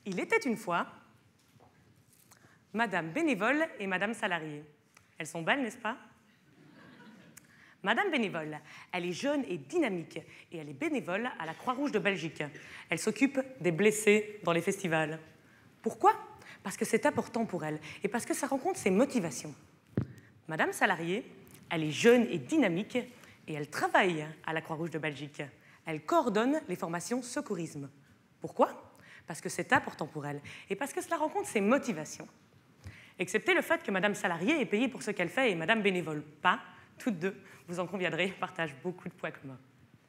Il était une fois Madame Bénévole et Madame Salarié. Elles sont belles, n'est-ce pas? Madame Bénévole, elle est jeune et dynamique et elle est bénévole à la Croix-Rouge de Belgique. Elle s'occupe des blessés dans les festivals. Pourquoi? Parce que c'est important pour elle et parce que ça rencontre ses motivations. Madame Salarié, elle est jeune et dynamique et elle travaille à la Croix-Rouge de Belgique. Elle coordonne les formations secourisme. Pourquoi? Parce que c'est important pour elle et parce que cela rencontre ses motivations. Excepté le fait que Madame Salarié est payée pour ce qu'elle fait et Madame Bénévole pas, toutes deux, vous en conviendrez, partagent beaucoup de points communs.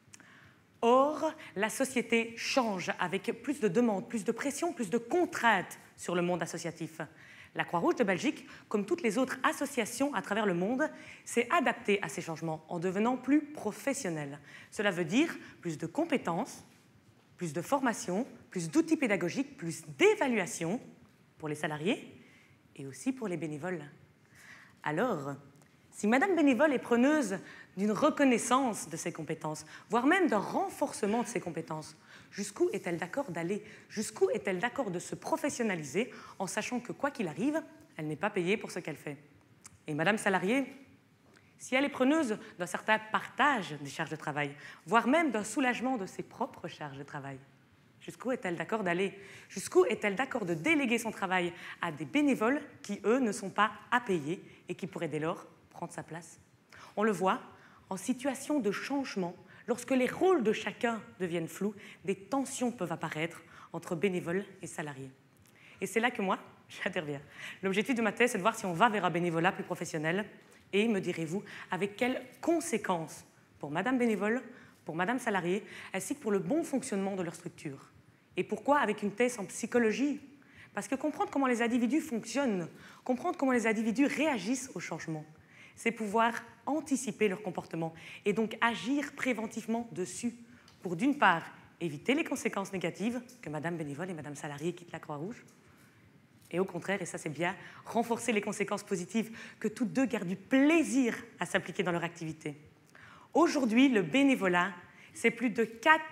Or, la société change avec plus de demandes, plus de pression, plus de contraintes sur le monde associatif. La Croix-Rouge de Belgique, comme toutes les autres associations à travers le monde, s'est adaptée à ces changements en devenant plus professionnelle. Cela veut dire plus de compétences, plus de formation, plus d'outils pédagogiques, plus d'évaluation pour les salariés et aussi pour les bénévoles. Alors, si Madame Bénévole est preneuse d'une reconnaissance de ses compétences, voire même d'un renforcement de ses compétences, jusqu'où est-elle d'accord d'aller? Jusqu'où est-elle d'accord de se professionnaliser en sachant que, quoi qu'il arrive, elle n'est pas payée pour ce qu'elle fait? Et Madame Salariée, si elle est preneuse d'un certain partage des charges de travail, voire même d'un soulagement de ses propres charges de travail, jusqu'où est-elle d'accord d'aller? Jusqu'où est-elle d'accord de déléguer son travail à des bénévoles qui, eux, ne sont pas à payer et qui pourraient dès lors prendre sa place? On le voit, en situation de changement, lorsque les rôles de chacun deviennent flous, des tensions peuvent apparaître entre bénévoles et salariés. Et c'est là que moi, j'interviens. L'objectif de ma thèse, c'est de voir si on va vers un bénévolat plus professionnel et, me direz-vous, avec quelles conséquences pour Madame Bénévole, pour Madame Salariée, ainsi que pour le bon fonctionnement de leur structure. Et pourquoi avec une thèse en psychologie? Parce que comprendre comment les individus fonctionnent, comprendre comment les individus réagissent au changement, c'est pouvoir anticiper leur comportement et donc agir préventivement dessus pour, d'une part, éviter les conséquences négatives que Madame Bénévole et Madame Salariée quittent la Croix-Rouge, et au contraire, et ça c'est bien, renforcer les conséquences positives, que toutes deux gardent du plaisir à s'impliquer dans leur activité. Aujourd'hui, le bénévolat, c'est plus de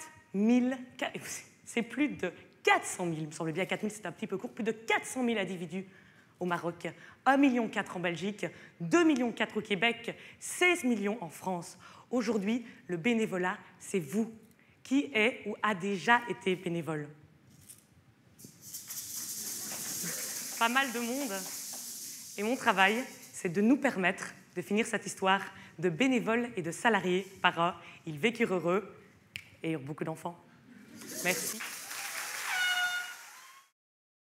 400 000, il me semble bien, 4 000 c'est un petit peu court, plus de 400 000 individus au Maroc, 1,4 million en Belgique, 2,4 millions au Québec, 16 millions en France. Aujourd'hui, le bénévolat, c'est vous. Qui est ou a déjà été bénévole? Pas mal de monde. Et mon travail, c'est de nous permettre de finir cette histoire de bénévoles et de salariés par un. Ils vécurent heureux et eurent beaucoup d'enfants. Merci.